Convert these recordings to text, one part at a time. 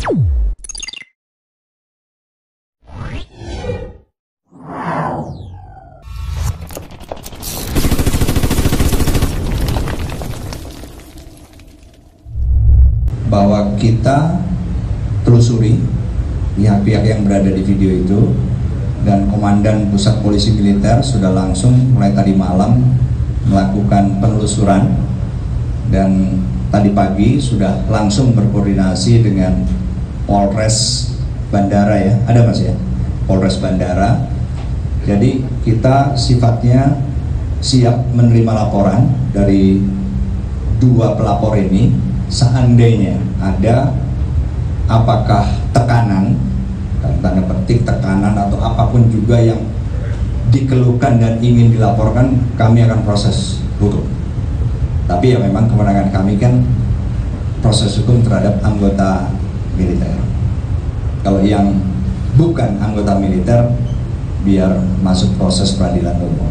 Bahwa kita telusuri pihak-pihak yang berada di video itu, dan Komandan Pusat Polisi Militer sudah langsung mulai tadi malam melakukan penelusuran, dan tadi pagi sudah langsung berkoordinasi dengan Polres Bandara ya, ada Mas ya, Polres Bandara. Jadi kita sifatnya siap menerima laporan dari dua pelapor ini. Seandainya ada apakah tekanan, tanda petik tekanan atau apapun juga yang dikeluhkan dan ingin dilaporkan, kami akan proses hukum. Tapi ya memang kewenangan kami kan proses hukum terhadap anggota militer. Kalau yang bukan anggota militer, biar masuk proses peradilan umum.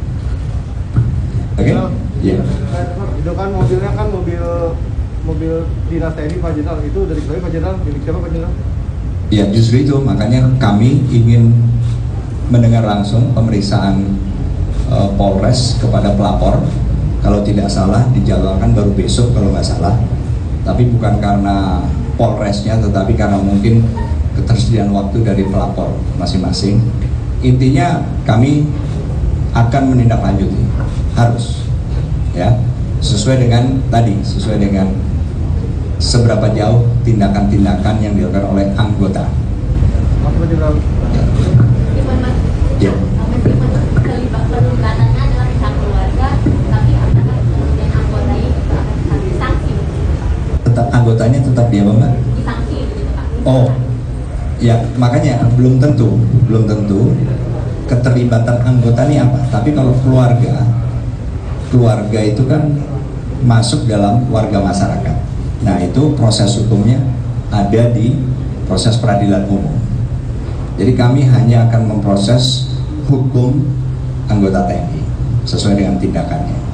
Oke? Iya. Itu kan mobilnya kan mobil dinas TNI Pak Jenderal, itu dari Pak Jenderal, milik siapa Pak Jenderal? Ya justru itu, makanya kami ingin mendengar langsung pemeriksaan Polres kepada pelapor. Kalau tidak salah dijadwalkan baru besok kalau nggak salah, tapi bukan karena Polresnya, tetapi karena mungkin ketersediaan waktu dari pelapor masing-masing. Intinya kami akan menindaklanjuti, harus ya, sesuai dengan tadi, sesuai dengan seberapa jauh tindakan-tindakan yang dilakukan oleh anggota. Ya. Kelibatannya adalah pihak keluarga, tapi apakah kemudian anggotanya itu akan disanksi? Tetap anggotanya tetap dia Mbak? Disanksi begitu Pak? Oh, ya makanya belum tentu keterlibatan anggota ini apa. Tapi kalau keluarga itu kan masuk dalam warga masyarakat. Nah itu proses hukumnya ada di proses peradilan umum. Jadi kami hanya akan memproses hukum anggota TNI sesuai dengan tindakannya.